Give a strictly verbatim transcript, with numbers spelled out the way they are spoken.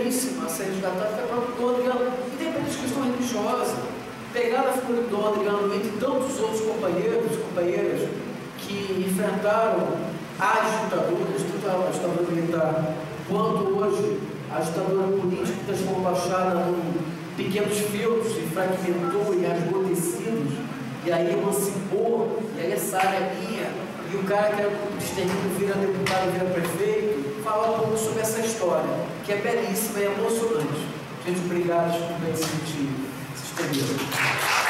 belíssima a ser resgatada, que é a própria Dom Adriano, independente de questão religiosa. Pegar a figura do Dom Adriano entre tantos outros companheiros e companheiras que enfrentaram as ditaduras, tanto a ditadura militar quanto hoje a ditadura política, que transformou a Baixada em pequenos filtros e fragmentou e rasgou tecidos, e aí emancipou, e aí essa área é minha, e o cara que era do extermínio vira deputado, vira prefeito, fala um pouco sobre essa história, que é belíssima e emocionante. Gente, obrigado por ter sentido. Se estendeu.